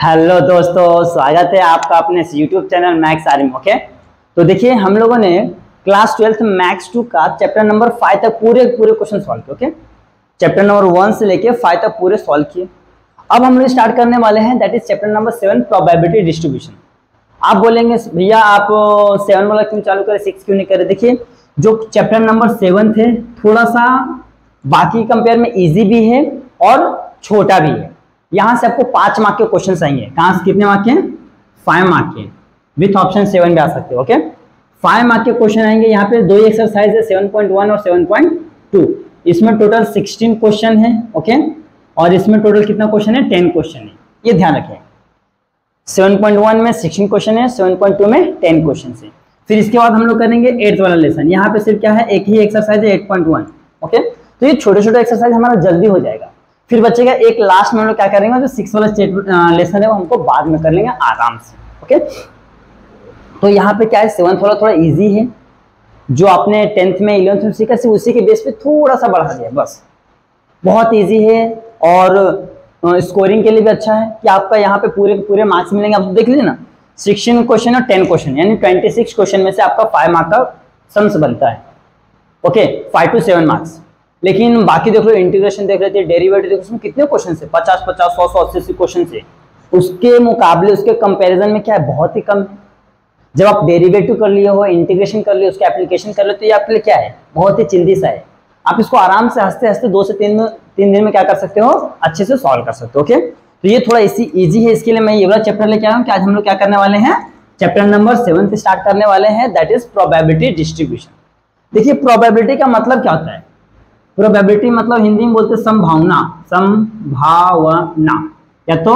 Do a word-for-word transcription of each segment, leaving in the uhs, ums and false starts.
Hello दोस्तों, स्वागत है आपका अपने YouTube channel maths army. Okay, तो देखिए हम लोगों ने क्लास ट्वेल्थ मैथ्स टू का चैप्टर नंबर फाइव तक पूरे पूरे क्वेश्चन सॉल्व किए। ओके, चैप्टर नंबर वन से लेके फाइव तक पूरे सॉल्व किए। अब हम लोग स्टार्ट करने वाले हैं, that is chapter number seven, probability distribution. आप बोलेंगे भैया आप सेवन वाला क्यों चालू करें, सिक्स क्यों नहीं करें? देखिए जो चैप्टर नंबर सेवन थे थोड़ा सा बाकी कंपेयर में इजी भी है और छोटा भी है। यहाँ से आपको पांच मार्क के क्वेश्चन आएंगे। कहाँ से कितने मार्क के? फाइव मार्क के, विथ ऑप्शन सेवन भी आ सकते हो। ओके, फाइव मार्क के क्वेश्चन आएंगे। यहाँ पे दो एक्सरसाइज है, सेवन पॉइंट वन और सेवन पॉइंट टू। इसमें टोटल सिक्सटीन क्वेश्चन है। ओके, और इसमें टोटल कितना क्वेश्चन है? टेन क्वेश्चन है। ये ध्यान रखें, सेवन पॉइंट वन में सिक्सटीन क्वेश्चन है, सेवन पॉइंट टू में टेन क्वेश्चन है। फिर इसके बाद हम लोग करेंगे एट्थ वाला लेसन। यहाँ पे सिर्फ क्या है, एक ही एक्सरसाइज है, एट पॉइंट वन। ओके, तो ये छोटे छोटे एक्सरसाइज हमारा जल्दी हो जाएगा। फिर बचेगा एक लास्ट में हम लोग क्या करेंगे, जो सिक्स वाला लेसन है वो हमको बाद में कर लेंगे आराम से। ओके, तो यहाँ पे क्या है, सेवंथ वाला थोड़ा इजी है, जो आपने टेंथ में इलेवंथ में सीखा सिर्फ उसी के बेस पे थोड़ा सा बढ़ा दिया बस। बहुत इजी है और स्कोरिंग के लिए भी अच्छा है कि आपका यहाँ पे पूरे पूरे मार्क्स मिलेंगे। आप देख लीजिए ना, सिक्सटीन क्वेश्चन और टेन क्वेश्चन, यानी ट्वेंटी सिक्स क्वेश्चन में से आपका फाइव मार्क का सम्स बनता है। Okay, five to seven marks. लेकिन बाकी देख लो, इंटीग्रेशन देख लेते हैं, डेरिवेटिव देखो, उसमें कितने क्वेश्चन है, पचास पचास सौ सौ अस्सी अस्सी क्वेश्चन है। उसके मुकाबले उसके कंपैरिजन में क्या है, बहुत ही कम है। जब आप डेरिवेटिव कर लिए हो, इंटीग्रेशन कर लिए, उसके एप्लीकेशन कर ले, तो ये आपके लिए क्या है, बहुत ही चिंदी सा है। आप इसको आराम से हंसते हंसते दो से तीन तीन दिन में क्या कर सकते हो, अच्छे से सॉल्व कर सकते हो। ओके, तो ये थोड़ा इसी ईजी है, इसके लिए मैं ये वाला चैप्टर लेके आया हूँ कि आज हम लोग क्या करने वाले हैं, चैप्टर नंबर सेवन से स्टार्ट करने वाले हैं, दैट इज प्रोबेबिलिटी डिस्ट्रीब्यूशन। देखिए प्रोबेबिलिटी का मतलब क्या होता है? प्रोबेबिलिटी मतलब हिंदी में बोलते संभावना, संभावना या तो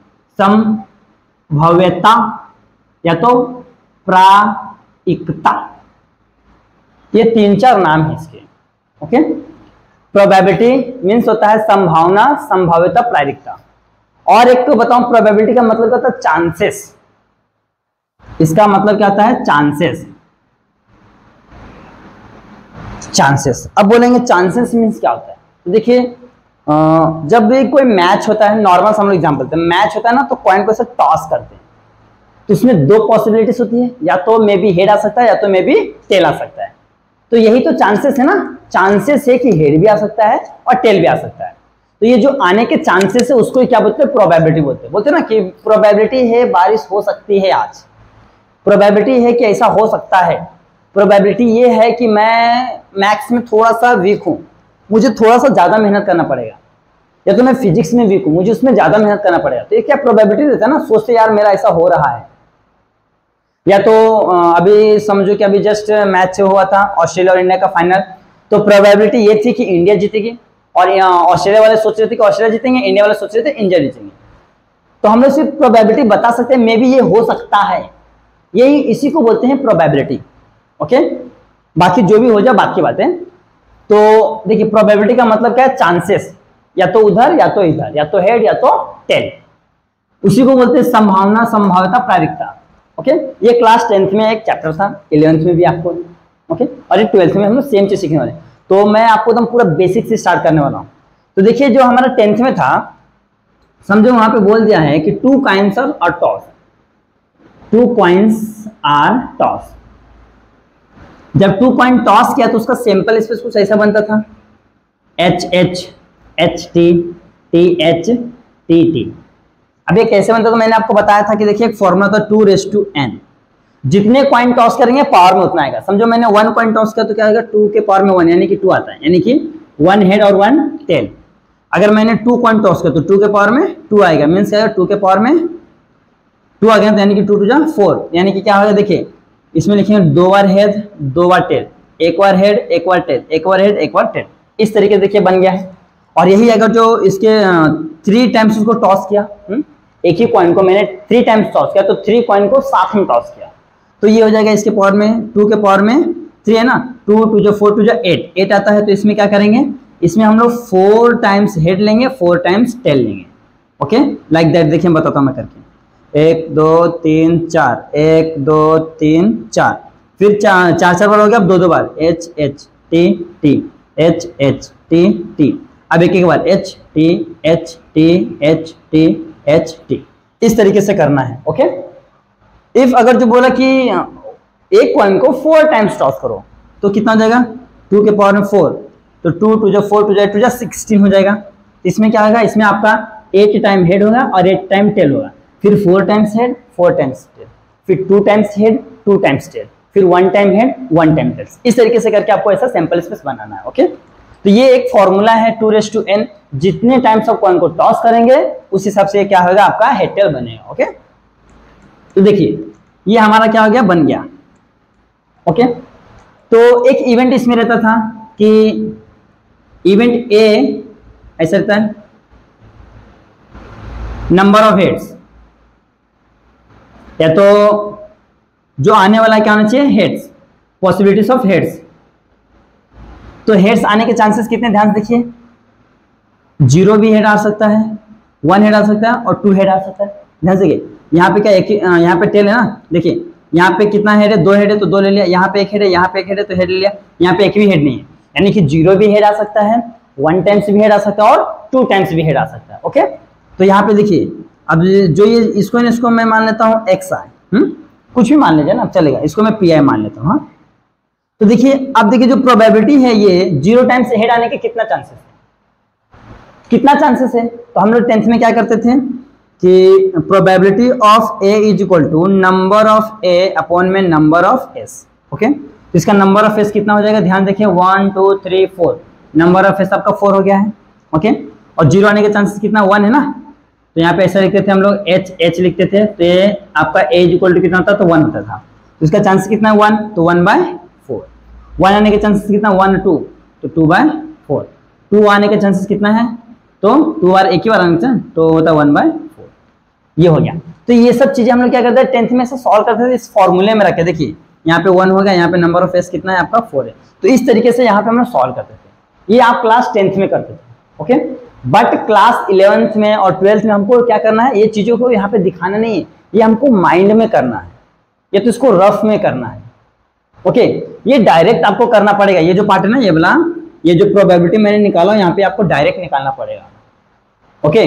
संभव्यता या तो प्रायिकता, ये तीन चार नाम है इसके। ओके, प्रोबेबिलिटी मीन्स होता है संभावना, संभाव्यता, प्रायिकता। और एक तो बताऊं, प्रोबेबिलिटी का मतलब क्या होता है, चांसेस। इसका मतलब क्या होता है, चांसेस, चांसेस। अब बोलेंगे चांसेस मीन्स क्या होता है, तो देखिए जब भी कोई मैच होता है, नॉर्मल हम लोग एग्जांपल देते हैं, मैच होता है ना, तो कॉइन को ऐसे टॉस करते हैं, तो इसमें दो पॉसिबिलिटीज होती है, या तो मे बी हेड आ सकता है या तो मे बी टेल आ सकता है। तो यही तो चांसेस है ना, चांसेस है कि हेड भी आ सकता है और टेल भी आ सकता है। तो ये जो आने के चांसेस है उसको क्या बोलते हैं, प्रोबेबिलिटी बोलते हैं। बोलते हैं ना कि प्रोबेबिलिटी है बारिश हो सकती है आज, प्रोबेबिलिटी है कि ऐसा हो सकता है, प्रोबेबिलिटी ये है कि मैं मैथ्स में थोड़ा सा वीक हूँ, मुझे थोड़ा सा ज़्यादा मेहनत करना पड़ेगा, या तो मैं फिजिक्स में वीक हूँ, मुझे उसमें ज़्यादा मेहनत करना पड़ेगा। तो ये क्या प्रोबेबिलिटी देता है ना, सोचते यार मेरा ऐसा हो रहा है। या तो अभी समझो कि अभी जस्ट मैच हुआ था ऑस्ट्रेलिया और इंडिया का फाइनल, तो प्रोबेबिलिटी ये थी कि इंडिया जीतेगी, और ऑस्ट्रेलिया वाले सोच रहे थे कि ऑस्ट्रेलिया जीतेंगे, इंडिया वाले सोच रहे थे इंडिया जीतेंगे। तो हम लोग सिर्फ प्रोबेबिलिटी बता सकते हैं, मे बी ये हो सकता है, यही इसी को बोलते हैं प्रोबेबिलिटी। ओके, बाकी जो भी हो जाए बात की बात है। तो देखिए प्रोबेबिलिटी का मतलब क्या है, चांसेस, या तो उधर या तो इधर, या तो हेड या तो टेल, उसी को बोलते हैं संभावना, संभाव्यता, प्रायिकता। ओके, ये क्लास टेंथ में एक चैप्टर था, इलेवेंथ में भी आपको। ओके, और ये ट्वेल्थ में हम लोग सेम चीज सीखने वाले। तो मैं आपको एकदम पूरा बेसिक से स्टार्ट करने वाला हूँ। तो देखिए जो हमारा टेंथ में था, समझो वहां पे बोल दिया है कि two coins are toss, two coins are toss. जब टू कॉइन टॉस किया तो उसका सिंपल स्पेस कुछ ऐसा बनता था, H H H T T H T T. अब ये कैसे बनता था, मैंने आपको बताया था कि देखिए एक फॉर्मूला था टू रेस टू एन, जितने कॉइन टॉस करेंगे पावर में उतना आएगा। समझो मैंने वन कॉइन टॉस किया तो क्या आएगा, टू के पावर में वन, यानी कि टू आता है, यानी कि वन हेड और वन टेल। अगर मैंने टू कॉइन टॉस किया तो टू के पावर में टू आएगा, मीन्स क्या आएगा, टू के पावर में टू आ गया, तो यानी कि टू टू जा फोर, यानी कि क्या होगा, देखिए इसमें लिखेंगे दो बार हेड दो बार टेल, एक बार हेड एक बार टेल, एक बार हेड एक बार टेल, इस तरीके से देखिए बन गया है। और यही अगर जो इसके थ्री टाइम्स उसको टॉस किया, हुँ? एक ही कॉइन को मैंने थ्री टाइम्स टॉस किया, तो थ्री कॉइन को साथ में टॉस किया, तो ये हो जाएगा इसके पावर में, टू के पावर में थ्री है ना, टू टू जो फोर टू जो एट, एट आता है। तो इसमें क्या करेंगे, इसमें हम लोग फोर टाइम्स हेड लेंगे, फोर टाइम्स टेल लेंगे। Okay, like that. देखिए बताता हूँ मैं करके, एक दो तीन चार, एक दो तीन चार, फिर चार चार चार बार हो गया, अब दो दो बार, H H T T H H T T. अब एक एक बार H T H T H T H T, इस तरीके से करना है। ओके, इफ अगर जो बोला कि एक कॉइन को फोर टाइम्स टॉस करो तो कितना हो जाएगा, टू के पावर में फोर, तो टू टू जो फोर टू जाए टू जा सिक्सटीन हो जाएगा। इसमें क्या होगा, इसमें आपका एट टाइम हेड होगा और एट टाइम टेल होगा, फिर four times head four times tail, फिर two times head two times tail, फिर one time head one time tail. इस तरीके से करके आपको ऐसा सैंपल स्पेस बनाना है। ओके, तो ये एक फॉर्मूला है टू रेस टू एन, जितने टाइम्स आप कॉइन को टॉस करेंगे उस हिसाब से क्या होगा, आपका हेड टेल बनेगा। ओके, तो देखिए ये हमारा क्या हो गया, बन गया। ओके, तो एक इवेंट इसमें रहता था कि इवेंट ए ऐसा रहता है, नंबर ऑफ हेड्स, या तो जो आने वाला क्या होना चाहिए, हेड्स, पॉसिबिलिटीज ऑफ हेड्स। तो हेड्स आने के चांसेस कितने, ध्यान से देखिए, जीरो भी हेड आ सकता है, वन हेड आ सकता है और टू हेड आ सकता है। ध्यान से देखिए, यहाँ पे क्या एक, यहाँ पे टेल है ना, देखिए यहाँ पे कितना हेड है, दो हेड है तो दो ले लिया, यहाँ पे एक हेड है, यहाँ पे एक हेड है तो हेड ले लिया, यहाँ पे एक भी हेड नहीं है, यानी कि जीरो भी हेड आ सकता है, वन टाइम्स भी हेड आ सकता है और टू टाइम्स भी हेड आ सकता है। ओके, तो यहाँ पे देखिए, अब जो ये इसको इसको मैं मान लेता हूँ एक्स आई, हम्म कुछ भी मान लीजिए ना, अब चलेगा, इसको मैं पी आई मान लेता हूँ। हाँ, तो देखिए अब देखिए जो प्रोबेबिलिटी है ये जीरो टाइम्स हेड आने के कितना चांसेस है, कितना चांसेस है, तो हम लोग टेंथ में क्या करते थे कि probability of A is equal to number of A upon में नंबर ऑफ एस। ओके, तो इसका नंबर ऑफ एस कितना हो जाएगा, ध्यान देखिए, one two three four, number of S आपका फोर हो गया है। ओके, और जीरो आने के चांसेस कितना, वन है ना, तो यहाँ पे ऐसा लिखते थे हम लोग, एच एच लिखते थे, तो ये आपका ए इज इक्वल टू कितना होता, तो वन होता था, तो इसका चांसेस कितना, वन, तो वन बाय फोर। वन आने के चांसेस कितना, वन टू, तो टू बाय फोर। टू आने के चांसेस कितना है, तो टू बार एक ही बार आने के, तो होता है वन बाय फोर। ये हो गया। तो ये सब चीजें हम लोग क्या करते हैं, टेंथ में से सॉल्व करते थे, इस फॉर्मूले में रखे। देखिए यहाँ पे वन हो गया, यहाँ पे नंबर ऑफ एस कितना है आपका, फोर है, तो इस तरीके से यहाँ पे हम लोग सॉल्व करते थे। ये आप क्लास टेंथ में करते थे। ओके, बट क्लास इलेवेंथ में और ट्वेल्थ में हमको क्या करना है, ये चीजों को यहाँ पे दिखाना नहीं है, ये हमको माइंड में करना है, या तो इसको रफ में करना है। ओके, ये डायरेक्ट आपको करना पड़ेगा, ये जो पार्ट है ना, ये वाला, ये जो प्रोबेबिलिटी मैंने निकाला यहाँ पे आपको डायरेक्ट निकालना पड़ेगा। ओके,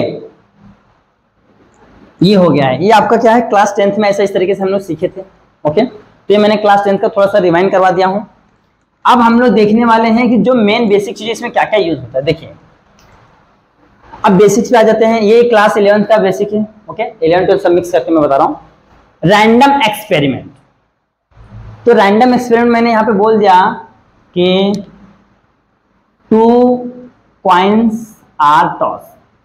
ये हो गया है, ये आपका क्या है, क्लास टेंथ में ऐसा इस तरीके से हम लोग सीखे थे। ओके, तो ये मैंने क्लास टेंथ का थोड़ा सा रिवाइंड करवा दिया हूँ। अब हम लोग देखने वाले हैं कि जो मेन बेसिक चीज इसमें क्या क्या यूज होता है। देखिए अब बेसिक्स पे आ जाते हैं, ये क्लास इलेवेंथ का बेसिक है। ओके, इलेवन ट्वेल्थ सब मिक्स करके मैं बता रहा हूँ। रैंडम एक्सपेरिमेंट, तो रैंडम एक्सपेरिमेंट मैंने यहाँ पे बोल दिया कि टू कॉइन्स आर टॉस,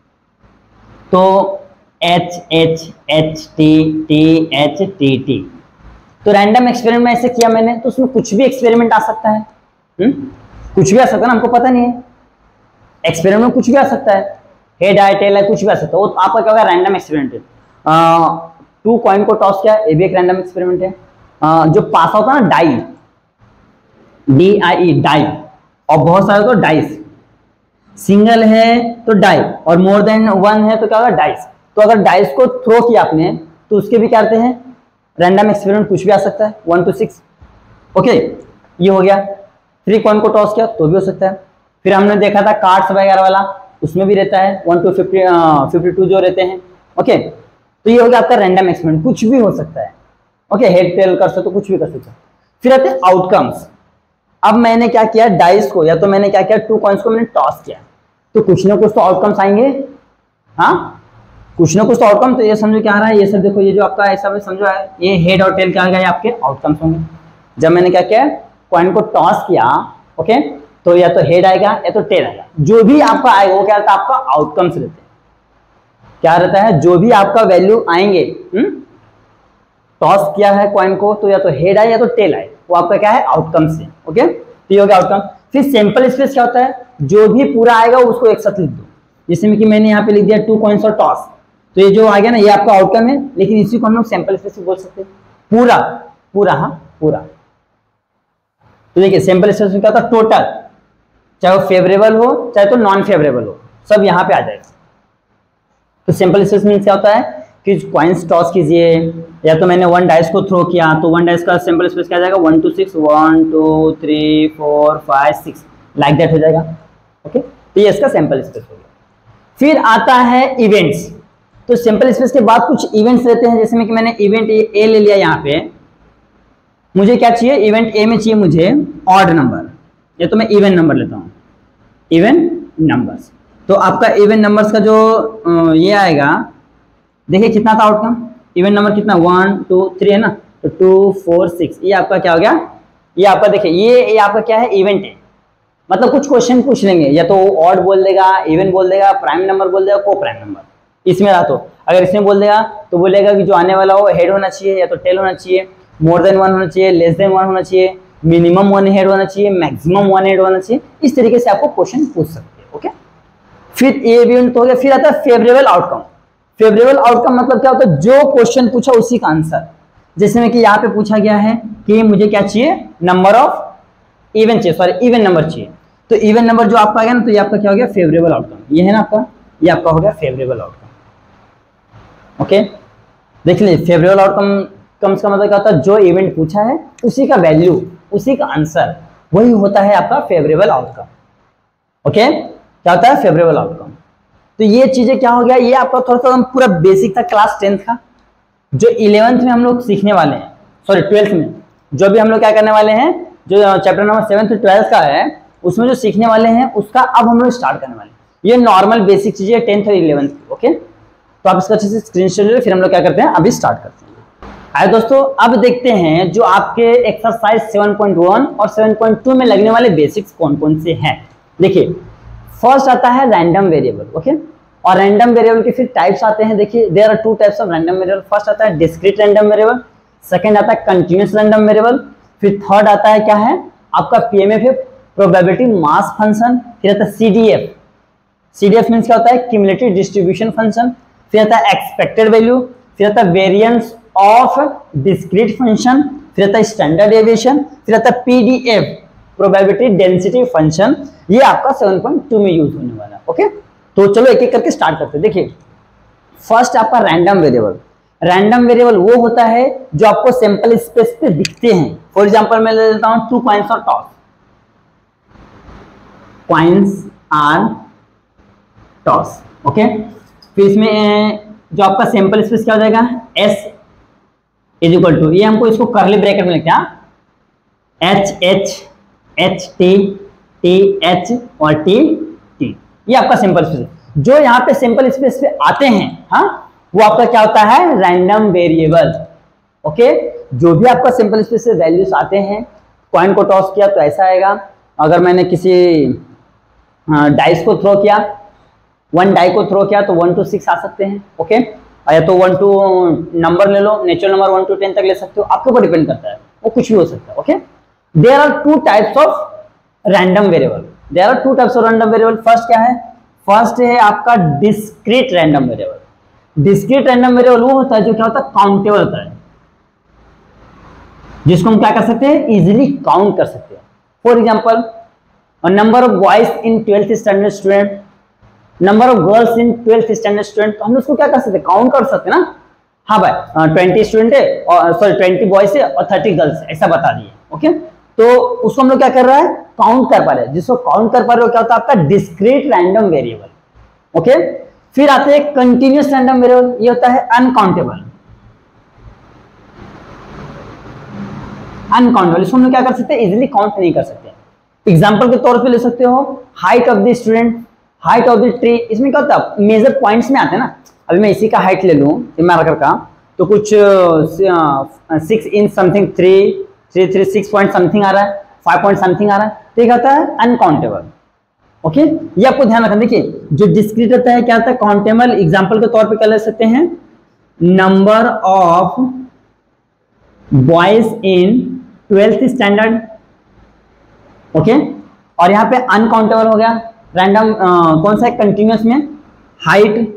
तो H H H T T H T T, तो रैंडम एक्सपेरिमेंट में ऐसे किया मैंने, तो उसमें कुछ भी एक्सपेरिमेंट आ सकता है। हुँ? कुछ भी आ सकता है ना, हमको पता नहीं है, एक्सपेरिमेंट में कुछ भी आ सकता है, हेड है टेल है कुछ भी आ सकता है, वो आपका क्या होगा, रैंडम एक्सपेरिमेंट है। टू कॉइन को टॉस किया, ये भी एक रैंडम एक्सपेरिमेंट है। आ, जो पास होता है ना, die, D I E, die, और बहुत सारे तो डाइस, सिंगल है तो डाई, और मोर देन वन है तो क्या होगा, डाइस। तो अगर डाइस को थ्रो किया आपने तो उसके भी क्या कहते हैं, रैंडम एक्सपेरिमेंट, कुछ भी आ सकता है, वन टू सिक्स। ओके, ये हो गया। थ्री कॉइन को टॉस किया तो भी हो सकता है। फिर हमने देखा था कार्ड्स वगैरह वाला, उसमें भी रहता है one two fifty fifty two जो रहते हैं। ओके, तो ये हो गया आपका रैंडम एक्सपेरिमेंट, कुछ भी हो सकता है। ओके, हेड टेल कर सकते, कुछ भी कर सकते। फिर आते हैं आउटकम्स। अब मैंने क्या किया, डाइस को, या तो मैंने क्या किया, टू कॉइन्स को मैंने टॉस किया, तो कुछ ना कुछ तो आउटकम्स आएंगे। हाँ, कुछ ना कुछ तो आउटकम, तो ये समझो क्या आ रहा है, ये सब देखो, ये जो आपका ऐसा समझो है, ये हेड और टेल क्या आ गया, आपके आउटकम्स होंगे। जब मैंने क्या किया, कॉइन को टॉस किया, ओके, तो या तो हेड आएगा या तो टेल आएगा, जो भी आपका आएगा वो क्या रहता है, आपका आउटकम्स रहते हैं। क्या रहता है, जो भी आपका वैल्यू आएंगे, टॉस किया है कॉइन को, तो या तो हेड आए या तो टेल आए, वो आपका क्या है, आउटकम्स है। ओके, तो ये हो गया आउटकम। फिर सैंपल स्पेस क्या होता है, जो भी पूरा आएगा उसको एक साथ लिख दो। जैसे कि मैंने यहाँ पे लिख दिया टू कॉइन्स और टॉस, तो ये जो आ गया ना, ये आपका आउटकम है, लेकिन इसी को हम लोग सैंपल स्पेस बोल सकते हैं, पूरा पूरा, हाँ पूरा। तो देखिए सैंपल स्पेस में क्या होता है, टोटल, चाहे वो फेवरेबल हो चाहे तो नॉन फेवरेबल हो, सब यहाँ पे आ जाएगा। तो सैंपल स्पेस मीन्स क्या होता है कि कॉइन्स टॉस कीजिए, या तो मैंने वन डाइस को थ्रो किया, तो वन डाइस का सैंपल स्पेस क्या आ जाएगा, one two six, one two three four five six, like that हो जाएगा। ओके, तो ये इसका सैंपल स्पेस हो गया। फिर आता है इवेंट्स। तो सिंपल स्पेस के बाद कुछ इवेंट्स रहते हैं, जैसे में कि मैंने इवेंट ए ले लिया यहाँ पे, मुझे क्या चाहिए, इवेंट ए में चाहिए मुझे ऑड नंबर, या तो मैं इवन नंबर लेता हूँ, इवन नंबर्स। तो आपका इवन नंबर्स का जो ये आएगा, देखिए कितना था आउटकम, इवन नंबर कितना, वन टू थ्री है ना, तो टू फोर सिक्स, ये आपका क्या हो गया, ये आपका देखिए ये ये आपका क्या है, इवेंट है। मतलब कुछ क्वेश्चन पूछ लेंगे, या तो ऑड बोल देगा, इवन बोल देगा, प्राइम नंबर बोल देगा, को प्राइम नंबर, इसमें रहा। तो अगर इसमें बोल देगा तो बोलेगा कि जो आने वाला हो हेड होना चाहिए, या तो टेल होना चाहिए, मोर देन वन होना चाहिए, लेस देन वन होना चाहिए, मिनिमम वन हेड होना चाहिए, मैक्सिमम वन हेड होना चाहिए। इस तरीके से आपको क्वेश्चन पूछ सकते हैं। ओके, फिर ये इवेंट हो गया। फिर आता है फेवरेबल आउटकम। फेवरेबल आउटकम मतलब क्या होता है, जो क्वेश्चन पूछा उसी का आंसर। जैसे में कि यहाँ पे पूछा गया है कि मुझे क्या चाहिए, नंबर ऑफ इवन चाहिए, सॉरी इवन नंबर चाहिए। तो इवन नंबर जो आपका आ गया ना, तो ये आपका क्या हो गया, फेवरेबल आउटकम। ये है ना आपका, ये आपका हो गया फेवरेबल आउटकम। ओके, देख लीजिए फेवरेबल आउटकम कम्स का मतलब क्या होता है, जो इवेंट पूछा है उसी का वैल्यू, उसी का आंसर, वही होता है आपका फेवरेबल आउटकम। ओके, क्या होता है फेवरेबल आउटकम। तो ये चीजें क्या हो गया, ये आपका थोड़ा सा पूरा बेसिक था क्लास टेंथ का, जो इलेवेंथ में हम लोग सीखने वाले हैं, सॉरी ट्वेल्थ में जो भी हम लोग क्या करने वाले हैं, जो चैप्टर नंबर सेवन से ट्वेल्थ का है उसमें जो सीखने वाले हैं उसका अब हम लोग स्टार्ट करने वाले हैं। ये नॉर्मल बेसिक चीजें टेंथ और इलेवेंथ की। ओके, तो आप इसका अच्छे से स्क्रीनशॉट ले लो, फिर हम लोग क्या करते हैं, अभी स्टार्ट करते हैं। आइए दोस्तों, अब देखते हैं जो आपके एक्सरसाइज सेवन पॉइंट वन और सेवन पॉइंट टू में लगने वाले बेसिक्स कौन कौन से हैं। देखिए फर्स्ट आता है रैंडम वेरिएबल। ओके, और रैंडम वेरिएबल के फिर टाइप्स आते हैं। देखिए there are two types of random variable. First आता है डिस्क्रीट रैंडम वेरिएबल, सेकंड आता है कंटीन्यूअस रैंडम वेरिएबल, फिर थर्ड आता है क्या है आपका पीएमएफ है, प्रोबेबिलिटी मास फंक्शन, फिर आता है सीडीएफ। सीडीएफ मींस क्या होता है, क्यूमुलेटिव डिस्ट्रीब्यूशन फंक्शन, फिर आता है एक्सपेक्टेड वैल्यू, फिर आता है वेरिएंस ऑफ डिस्क्रीट फंक्शन, फिर आता है स्टैंडर्ड डेविएशन, फिर आता है पीडीएफ, प्रोबेबिलिटी डेंसिटी फंक्शन। ये आपका सेवन पॉइंट टू में यूज होने वाला है। ओके, तो चलो एक एक करके स्टार्ट करते हैं। देखिए फर्स्ट आपका रैंडम वेरिएबल। रैंडम वेरिएबल वो होता है जो आपको सैंपल स्पेस पे दिखते हैं। फॉर एग्जांपल मैं ले लेता हूं टू कॉइन्स और toss. Coins are toss. Okay, फिर इसमें जो आपका सैंपल स्पेस क्या हो जाएगा, एस इज इक्वल टू, ये हमको इसको करली ब्रैकेट में लिखते हैं, H H H T T H और टी टी। ये आपका सिंपल स्पेस। जो यहाँ पे सिंपल स्पेस पे आते हैं, हाँ, वो आपका क्या होता है, रैंडम वेरिएबल। ओके, जो भी आपका सिंपल स्पेस से वैल्यूज आते हैं, कॉइन को टॉस किया तो ऐसा आएगा। अगर मैंने किसी डाइस को थ्रो किया, वन डाई को थ्रो किया तो वन टू सिक्स आ सकते हैं। ओके, या तो वन टू नंबर ले लो, natural number one two ten तक ले सकते हो, आपके ऊपर डिपेंड करता है, वो कुछ भी हो सकता है। Okay, there are two types of random variable. There are two types of random variable. First क्या है, फर्स्ट है आपका discrete random variable. Discrete random variable वो होता है जो क्या होता है, काउंटेबल होता है, जिसको हम क्या कर सकते हैं, इजीली काउंट कर सकते हैं। For example number of boys in twelfth standard student, number of girls in twelfth standard student, तो हम उसको क्या कर सकते हैं, काउंट कर सकते हैं ना। हाँ भाई ट्वेंटी स्टूडेंट है और सॉरी ट्वेंटी बॉयज है और थर्टी गर्ल्स है, ऐसा बता दिए। ओके, तो उसको हम लोग क्या कर रहा है, काउंट कर पा रहे हैं। जिसको काउंट कर पा रहे हो क्या होता है, आपका डिस्क्रीट रैंडम वेरिएबल। ओके, फिर आते हैं कंटीन्यूअस रैंडम वेरिएबल। ये होता है अनकाउंटेबल। अनकाउंटेबल इसको हम लोग क्या कर सकते हैं, इजीली काउंट नहीं कर सकते। एग्जांपल के तौर पे ले सकते हो height of the student, height of the tree. इसमें क्या होता है, मेजर पॉइंट्स में आते हैं ना। अभी मैं इसी का हाइट ले लूं मार्कर का, तो कुछ six inch something, three three three six point something आ रहा है, फाइव पॉइंट समथिंग आ रहा है, तो ये कहता है अनकाउंटेबल। ओके, ये आपको ध्यान रखना। देखिए जो डिस्क्रीट रहता है क्या होता है, काउंटेबल। एग्जांपल के तौर पे क्या ले सकते हैं, number of boys in twelfth standard. Okay, और यहाँ पे अनकाउंटेबल हो गया। रैंडम कौन सा है, कंटिन्यूअस में height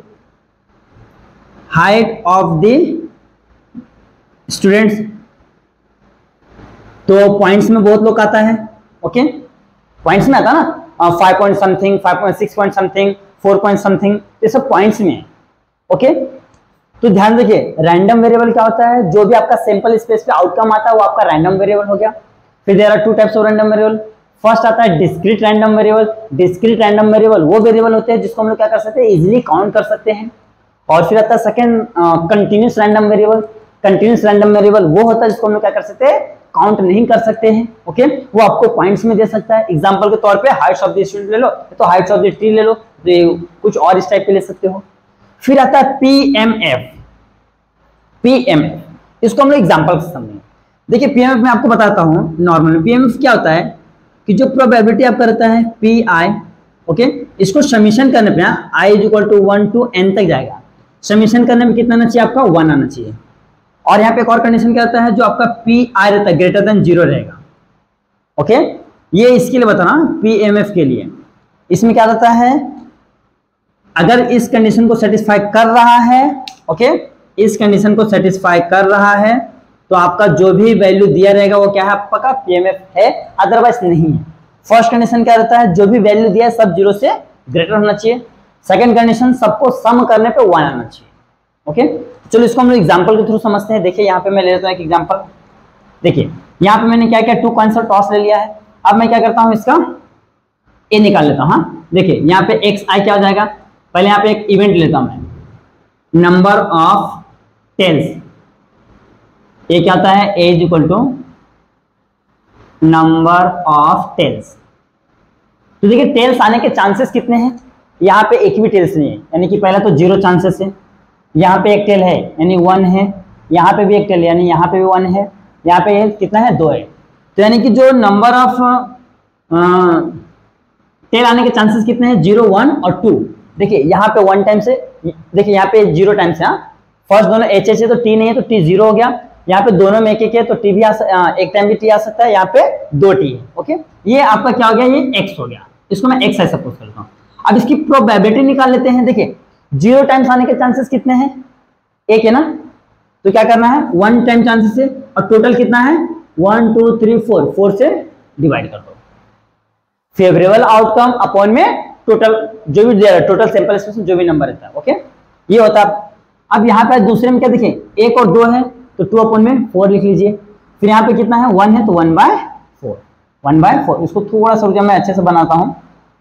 height of the students, तो पॉइंट्स में बहुत लोग आता है। ओके, पॉइंट्स में आता है ना, five point something, five point six point something, four point something, ये सब पॉइंट्स में है। ओके, तो ध्यान रखिए रैंडम वेरिएबल क्या होता है, जो भी आपका सैंपल स्पेस पे आउटकम आता है वो आपका रैंडम वेरिएबल हो गया। फिर there are two types of random variable. First आता है discrete random variable. Discrete random variable वो वेरिएबल होते हैं जिसको हम लोग क्या कर सकते हैं, इजीली काउंट कर सकते हैं। और फिर आता है second continuous random variable. Continuous random variable वो होता है जिसको हम लोग क्या कर सकते हैं, काउंट नहीं कर सकते हैं। ओके, वो आपको पॉइंट्स में दे सकता है। एग्जांपल के तौर पे हाइट्स ऑफ द स्टूडेंट ले लो, तो हाइट्स ऑफ द ट्री ले लो, तो कुछ और इस टाइप के ले सकते हो। फिर आता है पीएमएफ। पीएमएफ इसको हम लोग एग्जांपल से समझेंगे। देखिए पीएमएफ में आपको बताता हूं, नॉर्मल पीएमएफ क्या होता है कि जो प्रोबेबिलिटी आप करता है पी आई, ओके, इसको समीशन करने पे I is equal to one to N तक जाएगा। समीशन करने में कितना आना चाहिए, आपका वन आना चाहिए। और यहाँ पे एक और कंडीशन क्या होता है, जो आपका पी आई रहता है ग्रेटर देन जीरो रहेगा। ओके, ये इसके लिए बताना पीएमएफ के लिए। इसमें क्या रहता है, अगर इस कंडीशन को सेटिस्फाई कर रहा है, ओके, इस कंडीशन को सेटिस्फाई कर रहा है तो आपका जो भी वैल्यू दिया रहेगा वो क्या है, आपका पीएमएफ है, अदरवाइज नहीं है। फर्स्ट कंडीशन क्या रहता है, जो भी वैल्यू दिया है सब जीरो से ग्रेटर होना चाहिए। सेकंड कंडीशन, सबको सम करने पे वन आना चाहिए। ओके, चलो इसको हम लोग एग्जांपल के थ्रू समझते हैं। देखिए यहाँ पे मैं ले लेता हूँ एक एग्जांपल। देखिए यहाँ पे मैंने क्या क्या टू कॉइंस और टॉस ले लिया है। अब मैं क्या करता हूँ, इसका ए निकाल लेता हूँ। हाँ देखिए यहाँ पे एक्स आई क्या हो जाएगा, पहले यहाँ पे एक इवेंट लेता हूँ मैं, नंबर ऑफ टेल्स। ये क्या होता है, A is equal to number of tails. तो देखिए टेल्स आने के चांसेस कितने हैं, यहाँ पे एक भी टेल्स नहीं है, यानी कि पहला तो जीरो चांसेस है। यहाँ पे एक टेल है यानी वन है, यहाँ पे भी एक टेल यानी यहाँ पे भी वन है, यहाँ पे कितना है, दो है। तो यानी कि जो नंबर ऑफ टेल आने के चांसेस कितने हैं, जीरो, वन और टू। देखिए यहाँ पे वन टाइम से, देखिए यहाँ पे जीरो टाइम से, हाँ फर्स्ट दोनों एच एच है तो टी नहीं है तो टी जीरो हो गया। यहाँ पे दोनों में एक एक है तो टी भी आ, एक टाइम भी टी आ सकता है, यहाँ पे दो टी है। ओके, ये आपका क्या हो गया, ये एक्स हो गया, इसको मैं एक्स ऐसा सपोज करता हूँ। अब इसकी प्रोबेबिलिटी निकाल लेते हैं। देखिए जीरो टाइम्स आने के चांसेस कितने हैं, एक है ना, तो क्या करना है, वन टाइम चांसेस है और टोटल कितना है, one two three four, four से डिवाइड कर दो। फेवरेबल आउटकम अपॉन में टोटल जो भी टोटल सैंपल स्पेस में जो भी नंबर रहता है। ओके, ये होता है। अब यहाँ पे दूसरे में क्या देखिए, एक और दो है तो टू अपॉन में फोर लिख लीजिए। फिर यहाँ पे कितना है, वन है तो one by four, one by four. इसको थोड़ा सा मैं अच्छे से बनाता हूँ,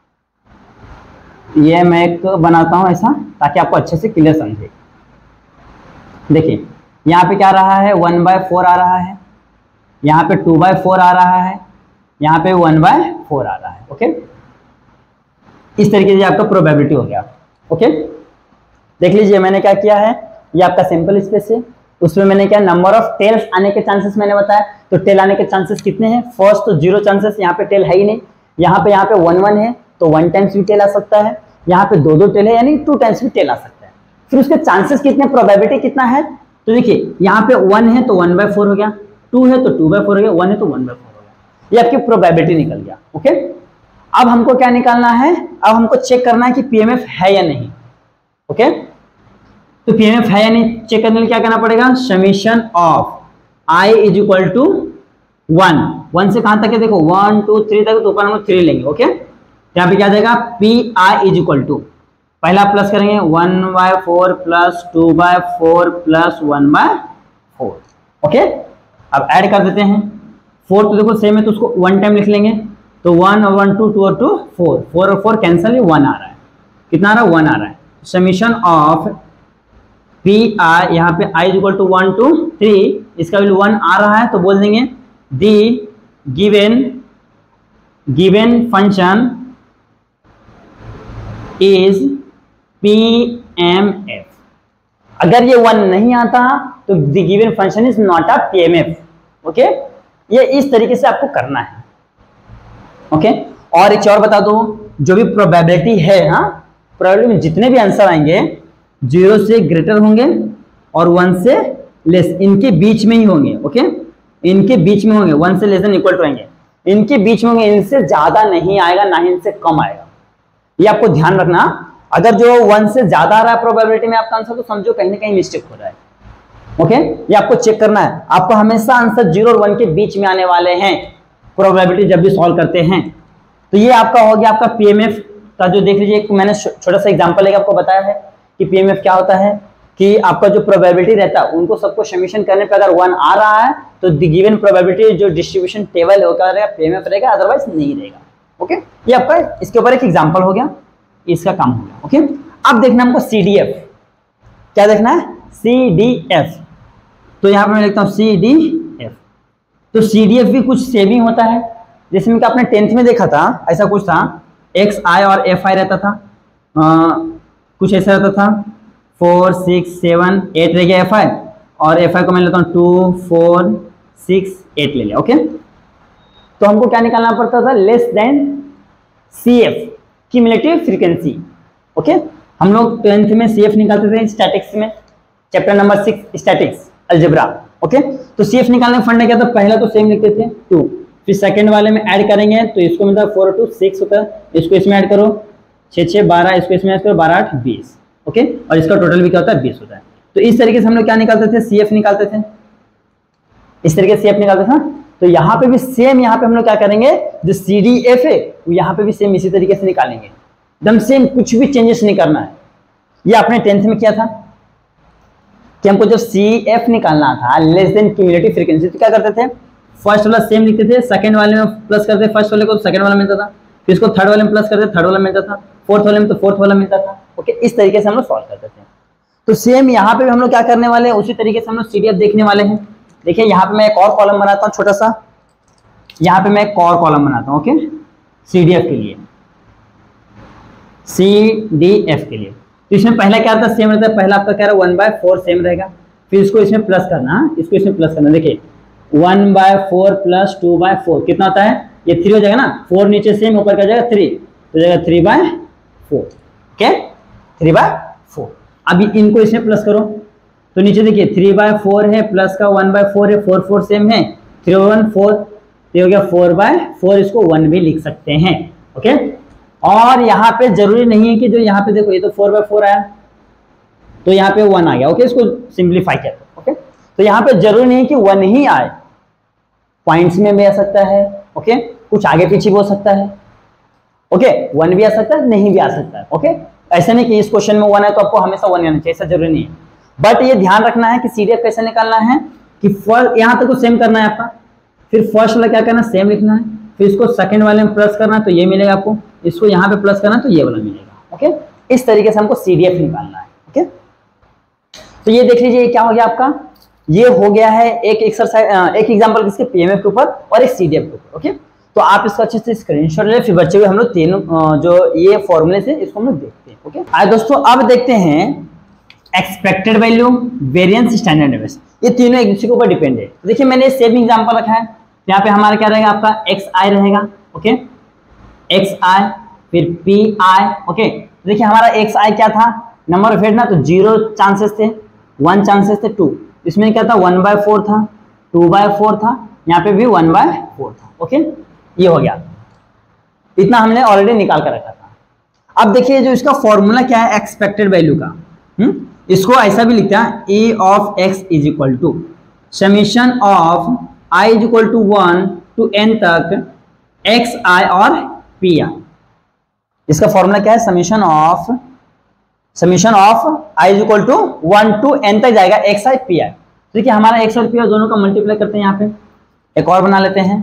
ये मैं एक बनाता हूँ ऐसा ताकि आपको अच्छे से क्लियर समझे। देखिए यहाँ पे क्या आ रहा है, वन बाय फोर आ रहा है, यहाँ पे टू बाय फोर आ रहा है, यहाँ पे वन बाय फोर आ रहा है। ओके, इस तरीके से आपका प्रोबेबिलिटी हो गया। ओके, देख लीजिए मैंने क्या किया है, ये आपका सिंपल स्पेस है, उसमें मैंने क्या नंबर ऑफ टेल्स आने के चांसेस मैंने बताया। तो टेल आने के चांसेस कितने हैं, फर्स्ट तो जीरो चांसेस, यहाँ पे टेल है ही नहीं। यहाँ पे यहाँ पे वन वन है तो वन टाइम्स भी टेल आ सकता है, यहाँ पे दो दो टेल है यानी टू टाइम्स भी टेल आ सकता है। फिर उसके चांसेस कितने, प्रोबेबिलिटी कितना है, तो देखिए यहाँ पे वन है तो वन बाय फोर हो गया, टू है तो टू बाय फोर हो गया, वन है तो वन बाय फोर हो गया। ये आपकी प्रोबेबिलिटी निकल गया। ओके, अब हमको क्या निकालना है, अब हमको चेक करना है कि पीएमएफ है या नहीं। ओके, तो पीएमएफ है या नहीं चेक करने के लिए क्या करना पड़ेगा, summation of I is equal to one, one से कहां तक है, देखो वन टू थ्री तक, तो ऊपर हम लोग थ्री लेंगे। ओके, यहाँ पे क्या देगा, P I is equal to, पहला प्लस करेंगे one by four plus two by four plus one by four. Okay, अब ऐड कर देते हैं, फोर तो देखो सेम है तो उसको वन टाइम लिख लेंगे, तो वन और वन टू, टू और टू फोर, फोर और फोर कैंसिल, वन आ रहा है, कितना आ रहा है, वन आ रहा है। समीशन ऑफ पी आई, यहाँ पे I is equal to one two three, इसका वैल्यू वन आ रहा है तो बोल देंगे the given given function is P M F. अगर ये वन नहीं आता तो the given function is not a PMF. Okay, ये इस तरीके से आपको करना है। ओके, और एक और बता दो, जो भी प्रोबेबिलिटी है, हाँ प्रोबेबिलिटी में जितने भी आंसर आएंगे जीरो से ग्रेटर होंगे और वन से लेस, इनके बीच में ही होंगे। ओके, इनके बीच में होंगे, वन से लेस देन इक्वल टू आएंगे, इनके बीच में होंगे, इनसे ज्यादा नहीं आएगा ना ही इनसे कम आएगा। ये आपको ध्यान रखना। अगर जो वन से ज्यादा आ रहा है प्रोबेबिलिटी में आपका आंसर, तो समझो कहीं ना कहीं मिस्टेक हो रहा है। ओके, ये आपको चेक करना है। आपको हमेशा आंसर जीरो और वन के बीच में आने वाले हैं प्रोबेबिलिटी जब भी सॉल्व करते हैं। तो ये आपका हो गया आपका पीएमएफ का, जो देख लीजिए मैंने छोटा सा एग्जांपल लेकर आपको बताया है कि पीएमएफ क्या होता है, कि आपका जो प्रोबेबिलिटी रहता है उनको सबको समीशन करने पे अगर वन आ रहा है तो द गिवन प्रोबेबिलिटी जो डिस्ट्रीब्यूशन टेबल होगा पीएमएफ रहेगा, अदरवाइज नहीं रहेगा। ओके, ये आपका इसके ऊपर एक एग्जांपल हो गया, इसका काम हो गया। ओके, अब देखना हमको सीडीएफ। क्या देखना है, सी डी एफ। तो यहाँ पे मैं लिखता हूँ सी डी एफ। तो सी डी एफ भी कुछ सेम ही होता है, जैसे मैं आपने टेंथ में देखा था, ऐसा कुछ था, एक्स आई और एफ आई रहता था, आ, कुछ ऐसा रहता था, फोर सिक्स सेवन एट रह गया एफ आई, और एफ आई को मैं लेता हूँ टू फोर सिक्स एट ले लिया। ओके, तो हमको क्या निकालना पड़ता था, less than C F, cumulative frequency. Okay, हम लोग टेंथ में सी एफ निकालते थे स्टैटिक्स में, chapter number six statics algebra. Okay, तो सी एफ निकालने का फंडा क्या था, पहला तो सेम लिखते थे टू, फिर सेकंड वाले में ऐड करेंगे तो इसको मिलता है फोर टू सिक्स होता है, इसको इसमें ऐड करो छः छः बारह, इसको इसमें ऐड करो बारह आठ बीस। ओके, और इसका टोटल भी क्या होता है, बीस होता है। तो इस तरीके से हम लोग क्या निकालते थे, सी एफ निकालते थे, इस तरीके से सी एफ निकालते थे। तो यहाँ पे भी सेम, यहाँ पे हम लोग क्या करेंगे, जो सी डी एफ है वो यहाँ पे भी सेम इसी तरीके से निकालेंगे, एकदम सेम, कुछ भी चेंजेस नहीं करना है। ये आपने टेंथ में किया था कि हमको जब सी एफ निकालना था, लेस देन क्यूमुलेटिव फ्रीक्वेंसी, तो क्या करते थे, फर्स्ट वाला सेम लिखते थे, सेकंड वाले में प्लस करते थे, फर्स्ट वाले को सेकंड वाला मिलता था, फिर इसको थर्ड वाले में प्लस करते, थर्ड वाला मिलता था, फोर्थ वाले में तो फोर्थ वाला मिलता था। ओके, इस तरीके से हम लोग सॉल्व करते थे। तो सेम यहाँ पे भी हम लोग क्या करने वाले हैं, उसी तरीके से हम लोग सी डी एफ देखने वाले हैं। देखिए यहाँ पे मैं एक और कॉलम बनाता हूँ छोटा सा, यहाँ पे मैं एक और कॉलम बनाता हूँ। ओके, सी डी एफ के लिए, सी डी एफ के लिए, तो इसमें पहला क्या रहता है, सेम रहता है, पहला आपका क्या रहा, वन बाय फोर सेम रहेगा, फिर इसको इसमें प्लस करना, इसको इसमें प्लस करना। देखिए one by four plus two by four कितना होता है, ये थ्री हो जाएगा ना, फोर नीचे सेम ऊपर का जाएगा थ्री, तो जाएगा three by four. Okay, three by four. अभी इनको इसमें प्लस करो, तो नीचे देखिए थ्री बाय फोर है, प्लस का वन बाय फोर है, फोर फोर सेम है, थ्री वन फोर, ये हो गया फोर बाय फोर, इसको वन भी लिख सकते हैं। ओके, और यहाँ पे जरूरी नहीं है कि जो यहाँ पे देखो ये तो फोर बाय फोर आया तो यहाँ पे वन आ गया। ओके, इसको सिंप्लीफाई करते हैं। ओके, तो यहाँ पे जरूरी नहीं कि वन ही आए, पॉइंट्स में भी आ सकता है। ओके, कुछ आगे पीछे भी हो सकता है। ओके, वन भी आ सकता है, नहीं भी आ सकता है। ओके, ऐसा नहीं कि इस क्वेश्चन में वन है तो आपको हमेशा वन आना चाहिए, ऐसा जरूरी नहीं है। बट ये ध्यान रखना है कि सी डी एफ कैसे निकालना है, कि फर्स्ट यहाँ तक तो सेम करना है आपका, फिर फर्स्ट वाला क्या करना है, सेम लिखना है, फिर इसको सेकंड वाले में प्लस करना है तो ये मिलेगा आपको, इसको यहाँ पे प्लस करना है तो ये वाला मिलेगा। ओके, इस तरीके से हमको सी डी एफ निकालना है। ओके, तो ये देख लीजिए क्या हो गया आपका, ये हो गया है एक एक्सरसाइज, एक एग्जांपल किसके, पीएमएफ के ऊपर और एक सीडीएफ के ऊपर। ओके, तो आप इसका अच्छे से स्क्रीनशॉट ले, फिर बच्चे हुए हम लोग तीनों जो ये फॉर्मूले से इसको हम लोग देखते हैं। ओके, आइए दोस्तों अब देखते हैं expected value, variance, standard deviation, ये तीनों एक दूसरे के ऊपर डिपेंड है। तो देखिए मैंने सेम एग्जांपल रखा है, यहाँ पे हमारा क्या रहेगा, आपका एक्स आई रहेगा। ओके, एक्स आई फिर पी आई। ओके, देखिए हमारा एक्स आई क्या था, नंबर ऑफ हेड ना, तो जीरो चांसेस थे, वन चांसेस थे, टू, इसमें क्या था, वन बाय फोर था, टू बाय फोर था, यहाँ पे भी वन बाय फोर था। ओके, ये हो गया, इतना हमने ऑलरेडी निकाल कर रखा था। अब देखिए जो इसका फॉर्मूला क्या है एक्सपेक्टेड वैल्यू का, हम्म इसको ऐसा भी लिखते हैं, A of X is equal to summation of I is equal to one to N तक एक्स आई और पी आई। इसका फॉर्मूला क्या है, summation of summation of I is equal to one to N तक जाएगा x I P आई। देखिए हमारा x और पी आई दोनों का मल्टीप्लाई करते हैं, यहाँ पे एक और बना लेते हैं,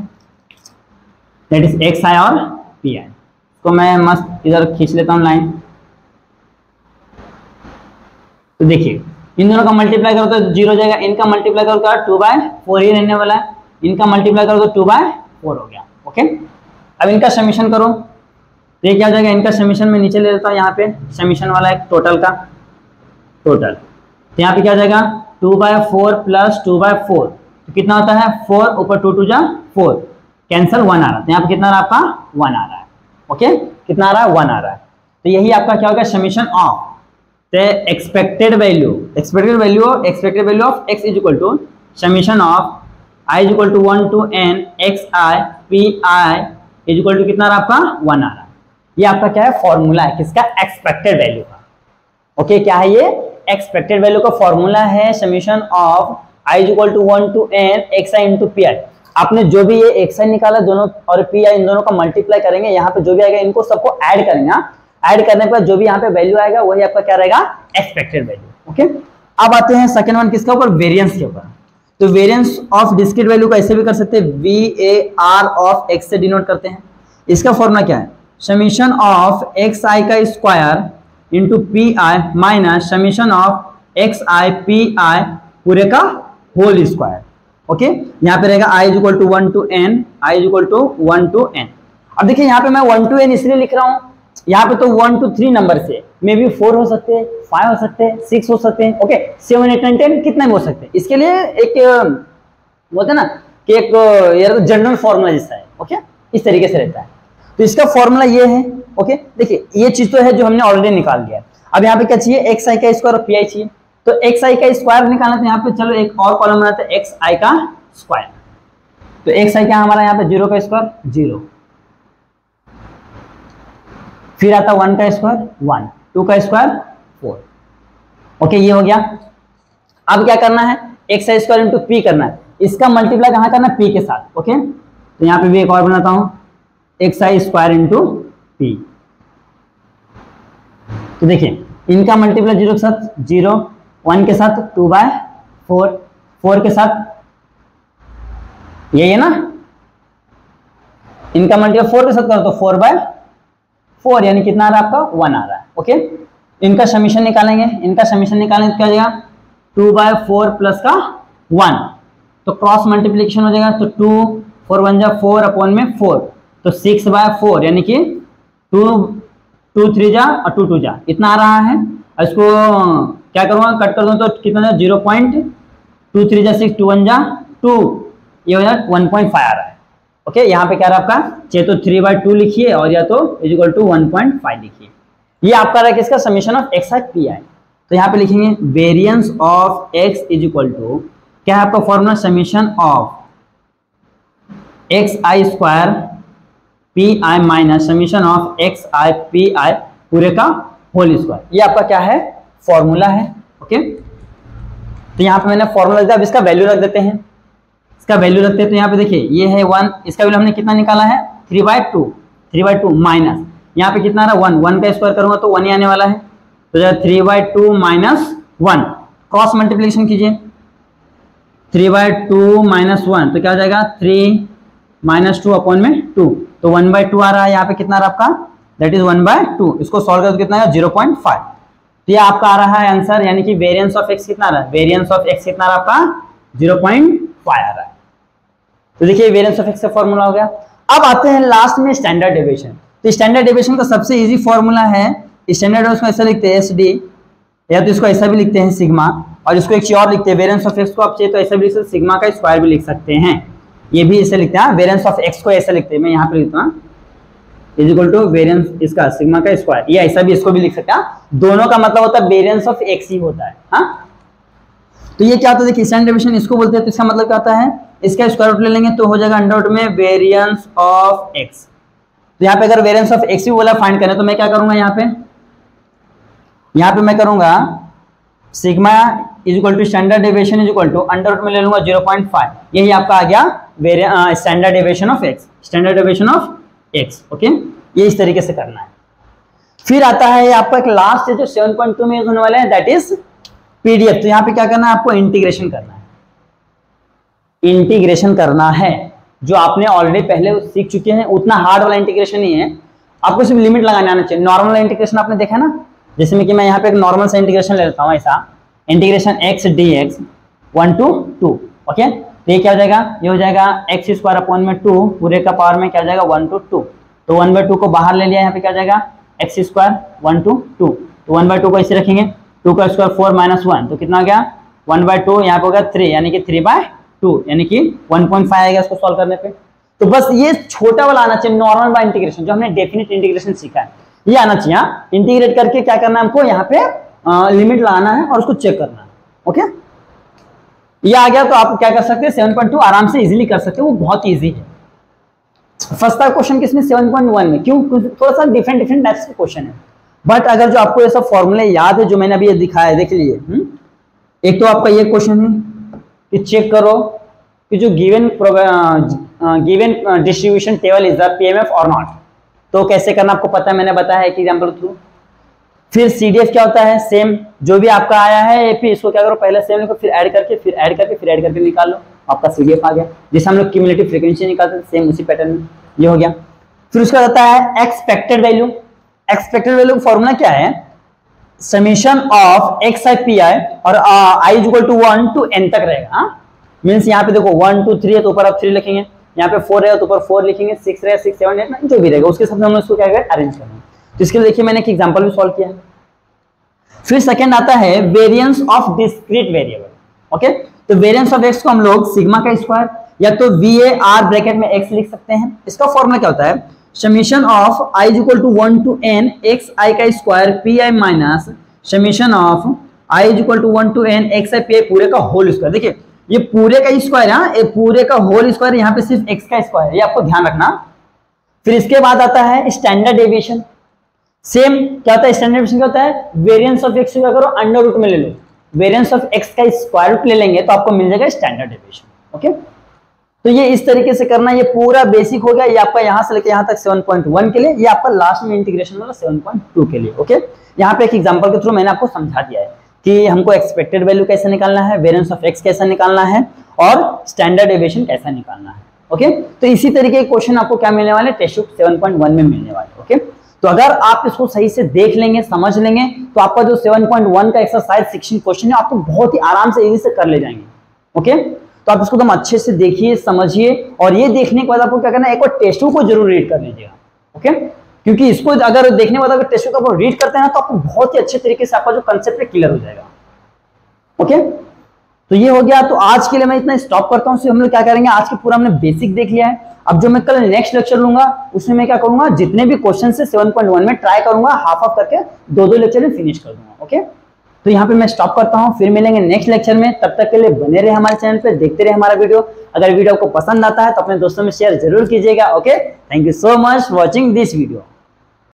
दैट इज एक्स आई और पी आई। तो मैं मस्त इधर खींच लेता हूँ लाइन। तो देखिए इन दोनों का मल्टीप्लाई करो तो जीरो जाएगा, इनका मल्टीप्लाई करो तो टू बाय फोर ही रहने वाला है, इनका मल्टीप्लाई करो तो टू बाय फोर हो गया। ओके, अब इनका समीशन करो तो ये क्या हो जाएगा, इनका समीशन में नीचे ले लेता हूँ, यहाँ पे समीशन वाला एक टोटल का टोटल, तो यहाँ पे क्या हो जाएगा, two by four plus two by four, तो कितना होता है, फोर ऊपर टू टू जा फोर, कैंसल वन आ रहा है, तो यहाँ पे कितना आ रहा है आपका, वन आ रहा है। ओके, कितना आ रहा है, वन आ रहा है। तो यही आपका क्या होगा, summation of the expected value expected value of expected value of x is equal to summation of I is equal to one to n x i p i is equal to कितना रहा आपका, one आ रहा है। ये आपका क्या है, फॉर्मूला है किसका, एक्सपेक्टेड वैल्यू का। ओके okay, क्या है ये, एक्सपेक्टेड वैल्यू का फॉर्मूला है, summation of I is equal to one to n x i into p i। आपने जो भी ये x i निकाला दोनों और p i इन दोनों का मल्टीप्लाई करेंगे, यहाँ पे जो भी आएगा इनको सबको ऐड करेंगे, ऐड करने के बाद जो भी यहाँ पे वैल्यू आएगा वही आपका क्या रहेगा, एक्सपेक्टेड वैल्यू। ओके, अब आते हैं सेकंड वन किसके ऊपर, वेरिएंस के ऊपर। तो वेरिएंस ऑफ डिस्क्रीट वैल्यू को ऐसे भी कर सकते हैं, V A R of X से डिनोट करते हैं। इसका फॉर्मूला क्या है, समीशन ऑफ एक्स आई का square into P I minus summation of X I P I पूरे का होल स्क्वायर। ओके, यहाँ पे रहेगा I is equal to one to N, I is equal to one to N. अब देखिए यहाँ पे मैं वन टू एन इसलिए लिख रहा हूँ, यहाँ पे तो वन टू थ्री नंबर से मे बी फोर हो सकते हैं, फाइव हो सकते हैं, सिक्स हो सकते हैं, okay, seven eight nine ten कितना भी हो सकते हैं। इसके लिए एक बोलते हैं ना कि एक यार जनरल फॉर्मूला जैसा है, ओके, इस तरीके से रहता है। तो इसका फॉर्मूला ये है, ओके, देखिए ये चीज तो है जो हमने ऑलरेडी निकाल लिया। अब यहाँ पे क्या चाहिए, एक्स आई का स्क्वायर और पी आई चाहिए। तो एक्स आई का स्क्वायर निकालना, तो यहाँ पे चलो एक और कॉलम बनाते हैं एक्स आई का स्क्वायर। तो एक्स आई क्या हमारा यहाँ पे जीरो का स्क्वायर जीरो, फिर आता वन का स्क्वायर वन, टू का स्क्वायर फोर। ओके, ये हो गया। अब क्या करना है, X I square into P करना है, इसका मल्टीप्लाई कहाँ करना है, पी के साथ। ओके, तो यहाँ पे भी एक और बनाता हूं, X I square into P. तो देखिए इनका मल्टीप्लाई जीरो के साथ जीरो, वन के साथ टू बाय फोर, फोर के साथ यही है ना, इनका मल्टीप्लाई फोर के साथ करो तो फोर बाय फोर, यानी कितना आ रहा है आपका, वन आ रहा है। ओके, इनका समीशन निकालेंगे, इनका समीशन निकालेंगे तो क्या हो जाएगा, टू बाय फोर प्लस का वन, तो क्रॉस मल्टीप्लीकेशन हो जाएगा। तो टू फोर वन जा फोर अपॉन में फोर, तो सिक्स बाय फोर, यानी कि टू टू थ्री जा और टू टू जा, इतना आ रहा है। और इसको क्या करूँगा, कट कर दूँ तो कितना जा, जीरो पॉइंट टू थ्री जा सिक्स, टू वन जा टू, ये हो जाए वन पॉइंट फाइव आ रहा है। ओके, यहाँ पे क्या रहा आपका, चाहे तो थ्री बाय टू लिखिए और या तो is equal to one point five लिखिए। ये आपका रहा किसका, summation of X I P I. तो यहाँ पे लिखेंगे variance of X is equal to क्या है आपका formula, summation of X I square P I minus summation of X I P I पूरे का होल स्क्वायर। ये आपका क्या है, फॉर्मूला है। ओके, तो यहाँ पे मैंने फॉर्मूला दिया, अब इसका वैल्यू रख देते हैं, इसका वैल्यू रखते हैं। तो यहाँ पे देखिए ये है वन, इसका वैल्यू हमने कितना निकाला है, three by two, three by two minus यहाँ पे कितना आ रहा है, वन, वन का स्क्वायर करूंगा तो वन ही आने वाला है। तो जब three by two minus one, cross multiplication कीजिए, three by two minus one, तो क्या हो जाएगा, थ्री माइनस टू अपॉन में टू, तो वन बाय टू आ रहा है। यहाँ पे कितना आ रहा है आपका, that is one by two. इसको सॉल्व करो तो कितना है, जीरो पॉइंट फाइव। तो ये आपका आ रहा है आंसर, यानी कि वेरिएंस ऑफ एक्स कितना आ रहा है, वेरिएंस ऑफ एक्स कितना आ रहा है आपका, जीरो पॉइंट फाइव आ रहा है। तो देखिए वेरिएंस ऑफ एक्स का फॉर्मूला हो गया। अब आते हैं लास्ट में स्टैंडर्ड डेविएशन। तो स्टैंडर्ड डेविएशन का सबसे इजी फॉर्मूला है, स्टैंडर्ड डेविएशन ऐसा लिखते हैं एस डी, या तो इसको ऐसा भी लिखते हैं सिग्मा, और इसको एक चीज और लिखते हैं वेरिएंस ऑफ एक्स को आप चाहिए तो ऐसा भी लिख सकते हैं, सिग्मा का स्क्वायर भी लिख सकते हैं। ये भी ऐसे लिखते हैं, वेरिएंस ऑफ एक्स को ऐसा लिखते हैं, मैं यहाँ पे लिखता हूँ इज इक्वल टू वेरिएंस इसका सिग्मा का स्क्वायर, ये ऐसा भी इसको भी लिख सकते हैं। दोनों का मतलब होता है वेरिएंस ऑफ एक्स ही होता है। हाँ, तो ये क्या होता है, देखिए स्टैंडर्ड डेविएशन इसको बोलते हैं। तो इसका मतलब क्या होता है, इसका स्क्वायर रूट ले लेंगे तो हो जाएगा अंडर रूट में वेरिएंस ऑफ एक्स। तो यहाँ पे अगर वेरिएंस ऑफ एक्स ही बोला फाइंड करना, तो मैं क्या करूंगा, यहाँ पे यहाँ पे मैं करूंगा sigma is equal to standard deviation is equal to under root में ले लूंगा जीरो पॉइंट फाइव, यही आपका आ गया standard deviation of X, standard deviation of X. Okay, ये इस तरीके से करना है। फिर आता है आपका एक लास्ट है जो सेवन पॉइंट टू में यूज होने वाला है, दैट इज पीडीएफ। तो यहाँ पे क्या करना है, आपको इंटीग्रेशन करना है, इंटीग्रेशन करना है जो आपने ऑलरेडी पहले सीख चुके हैं। उतना हार्ड वाला इंटीग्रेशन नहीं है, आपको सिर्फ लिमिट लगाने आना चाहिए। नॉर्मल इंटीग्रेशन आपने देखा ना, जैसे में कि मैं यहाँ पे एक नॉर्मल सा इंटीग्रेशन ले लेता हूँ, ऐसा integration X D X one two two. Okay, तो ये क्या हो जाएगा, ये हो जाएगा एक्स स्क्वायर अपॉन में टू पूरे का पावर में क्या हो जाएगा, वन टू टू। तो वन बाय टू को बाहर ले लिया, यहाँ पे क्या हो जाएगा X square one two two, तो वन बाय टू को ऐसे रखेंगे, टू का स्क्वायर फोर माइनस वन, तो कितना हो गया वन बाय टू, यहाँ पे हो गया थ्री, यानी कि थ्री बाय टू, यानी कि वन पॉइंट फाइव आएगा इसको सॉल्व करने पे। तो बस ये छोटा वाला आना चाहिए, नॉर्मल बाय इंटीग्रेशन जो हमने डेफिनेट इंटीग्रेशन सीखा है, ये आना चाहिए। इंटीग्रेट करके क्या करना है हमको, यहाँ पे लिमिट लगाना है और उसको चेक करना है। ओके, ये आ गया तो आप क्या कर सकते हैं, सेवन पॉइंट टू आराम से इजीली कर सकते हो, वो बहुत इजी है। फर्स्ट का क्वेश्चन किसमें, सेवन पॉइंट वन में, क्यों, थोड़ा सा डिफरेंट डिफरेंट टाइप्स के क्वेश्चन है। बट अगर जो आपको ये सब फॉर्मूले याद है जो मैंने अभी ये दिखाया, देख लीजिए। एक तो आपका ये क्वेश्चन है कि चेक करो कि जो given given distribution table is the PMF और नॉट। तो कैसे करना आपको पता है, मैंने बताया एक एग्जांपल थ्रू। फिर सीडीएफ क्या होता है, सेम जो भी आपका आया है एपी, इसको क्या करो पहले सेम लिखो, फिर ऐड करके फिर ऐड करके फिर ऐड करके निकाल लो, आपका सीडीएफ आ गया। जैसे हम लोग क्यूमुलेटिव फ्रीक्वेंसी निकालते हैं सेम उसी पैटर्न में ये हो गया। फिर उसका होता है एक्सपेक्टेड वैल्यू। एक्सपेक्टेड वैल्यू का फॉर्मूला क्या है, summation of X I P I और I is equal to one to N तक रहेगा। मीन्स यहाँ पे देखो वन टू थ्री है तो ऊपर आप थ्री लिखेंगे, यहाँ पे फोर रहेगा तो ऊपर फोर लिखेंगे, सिक्स रहेगा सिक्स सेवन एट नाइन जो भी रहेगा उसके साथ हम इसको क्या करेंगे अरेंज करेंगे। तो इसके लिए देखिए मैंने एक एग्जांपल भी सॉल्व किया है। फिर सेकंड आता है variance of discrete variable. Okay, तो वेरिएंस ऑफ एक्स को हम लोग सिग्मा का स्क्वायर या तो वी ए आर ब्रैकेट में एक्स लिख सकते हैं। इसका फॉर्मूला क्या होता है, summation of I is equal to one to N X I का square P I minus summation of I is equal to one to N X I P I पूरे का होल स्क्वायर। देखिए ये पूरे का स्क्वायर है, ये पूरे का होल स्क्वायर, यहाँ पे सिर्फ एक्स का स्क्वायर है, ये आपको ध्यान रखना। फिर इसके बाद आता है स्टैंडर्ड डेविएशन। सेम क्या होता है स्टैंडर्ड डेविएशन, क्या होता है वेरिएंस ऑफ एक्स क्या करो अंडर रूट में ले लो, वेरिएंस ऑफ एक्स का स्क्वायर रूट ले लेंगे तो आपको मिल जाएगा स्टैंडर्ड डेविएशन। ओके, तो ये इस तरीके से करना, ये पूरा बेसिक हो गया। ये आपका यहाँ से लेकर यहाँ तक सेवन पॉइंट वन के लिए, ये आपका लास्ट में इंटीग्रेशन वाला सेवन पॉइंट टू के लिए। ओके, यहाँ पे एक एग्जांपल के थ्रू मैंने आपको समझा दिया है कि हमको एक्सपेक्टेड वैल्यू कैसे निकालना है, वेरिएंस ऑफ एक्स कैसे निकालना है और स्टैंडर्ड डेविएशन कैसा निकालना है। ओके, तो इसी तरीके के क्वेश्चन आपको क्या मिलने वाले test book seven point one में मिलने वाले। ओके, तो अगर आप इसको सही से देख लेंगे समझ लेंगे तो आपका जो सेवन पॉइंट वन का एक्सरसाइज सिक्सटीन क्वेश्चन है आपको बहुत ही आराम से इजी से कर ले जाएंगे। ओके, तो आप इसको एकदम अच्छे से देखिए समझिए और ये देखने के बाद आपको क्या करना है, एक बार टेस्ट बुक को जरूर रीड कर लीजिएगा। ओके, क्योंकि इसको अगर देखने के बाद अगर टेस्ट बुक आप रीड करते हैं तो आपको बहुत ही अच्छे तरीके से आपका जो कंसेप्ट है क्लियर हो जाएगा। ओके, तो ये हो गया। तो आज के लिए मैं इतना स्टॉप करता हूँ। हम लोग क्या करेंगे, आज के पूरा हमने बेसिक देख लिया है। अब जो मैं कल नेक्स्ट लेक्चर लूंगा उसमें मैं क्या करूंगा, जितने भी क्वेश्चन से सेवन पॉइंट वन में ट्राई करूंगा हाफ हाफ करके दो दो लेक्चर में फिनिश कर दूंगा। ओके, तो यहाँ पे मैं स्टॉप करता हूँ, फिर मिलेंगे नेक्स्ट लेक्चर में। तब तक के लिए बने रहे हमारे चैनल पे, देखते रहे हमारा वीडियो। अगर वीडियो आपको पसंद आता है तो अपने दोस्तों में शेयर जरूर कीजिएगा। Okay, thank you so much watching this video.